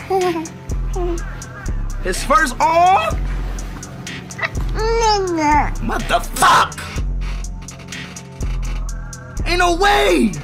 His first arm? What the fuck? Ain't no way!